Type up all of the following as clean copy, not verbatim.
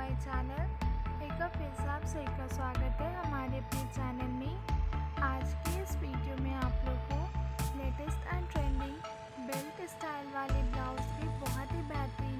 My channel. एक बार फिर से आप सभी का स्वागत है हमारे अपने चैनल में। आज के इस वीडियो में आप लोग को latest and trending belt style वाले ब्लाउज के बहुत ही बेहतरीन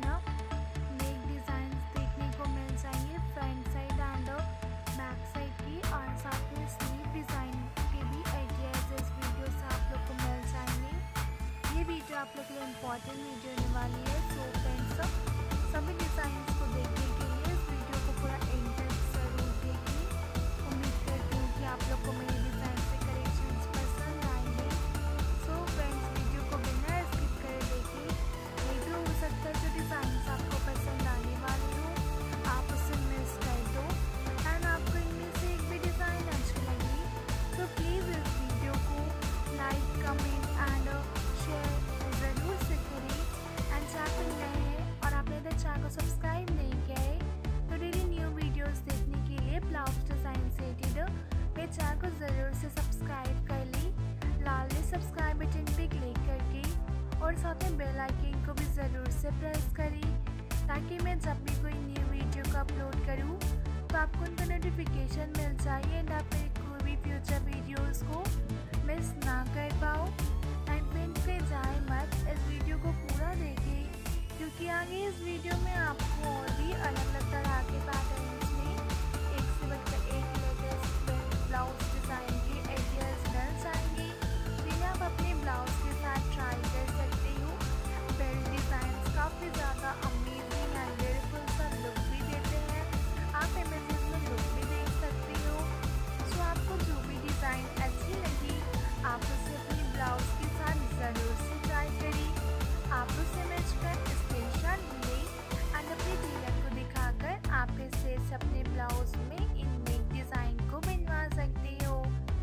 नेक डिज़ाइन देखने को मिल जाएंगे, front side and back side की, और साथ में स्लीव डिज़ाइन के भी आइडियाज इस वीडियो से आप लोग को मिल जाएंगे। ये वीडियो आप लोग के लिए इम्पॉर्टेंट वीडियो होने वाली है। सो फ्रेंड्स, सभी डिज़ाइंस को देखने के लिए इस वीडियो को पूरा एंड तक जरूर देखिए। उम्मीद करती हूँ कि आप लोग को मेरे डिज़ाइन से कलेक्शंस पसंद आएंगे। सो फ्रेंड्स, वीडियो को बिना स्किप करे देखिए। ये भी हो सकता है जो डिज़ाइंस आपको पसंद आने वाले हो आप उसे मिस कर दो, एंड आपको इनमें से एक भी डिज़ाइन अच्छी लगी तो प्लीज़ इस वीडियो को लाइक, कमेंट एंड शेयर ज़रूर से करें। एंड चैनल नए हैं और आपने अगर चैनल को सब्सक्राइब नहीं किया है तो डेली न्यू वीडियोस देखने के लिए ब्लाउज डिज़ाइन से रिलेटेड मेरे चैनल को ज़रूर से सब्सक्राइब कर ली लाल सब्सक्राइब बटन पे क्लिक करके, और साथ में बेल आइकन को भी ज़रूर से प्रेस करें ताकि मैं जब भी कोई न्यू वीडियो को अपलोड करूँ तो आपको उनका नोटिफिकेशन मिल जाए एंड आप मेरे कोई भी फ्यूचर वीडियोज़ को मिस ना कर पाओ। एंड फ्रेंड्स, कहीं जाए मत, इस वीडियो को पूरा देखें क्योंकि आगे इस वीडियो में आपको और भी अलग अलग तरह के पैटर्न्स में एक से बढ़कर एक लेटेस्ट ब्लाउज डिज़ाइन के आइडियाज मिल जाएंगे जिन्हें आप अपने ब्लाउज के साथ ट्राई कर सकते हो। बेल्ट डिज़ाइंस काफ़ी ज़्यादा अमेजिंग एंड ब्यूटीफुल सा लुक भी देते हैं, आप इमेजेस में लुक भी देख सकते हो। सो आपको जो भी डिज़ाइन अच्छी लगी आप उसे अपने ब्लाउज के साथ ज़रूर से ट्राई करें। आप उसे मैच कर स्क्रीनशॉट लें एंड अपने टेलर को दिखाकर आप इसे अपने ब्लाउज में इन नेक डिज़ाइन को बनवा सकते हो।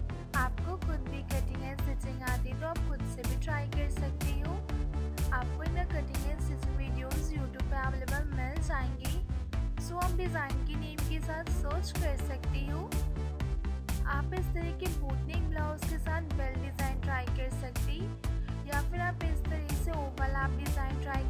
आपको खुद भी कटिंग एंड स्टिचिंग आती तो आप खुद से भी ट्राई कर सकते हो। आपको इन cutting and stitching videos YouTube पे अवेलेबल मिल जाएंगी। सो आप डिज़ाइन के नेम के साथ सर्च कर सकते हो। आप इस तरह के बोटनेक ब्लाउज के साथ बेल्ट डिज़ाइन ट्राई कर सकती, या फिर आप इस तरह से ओवरलैप डिज़ाइन ट्राई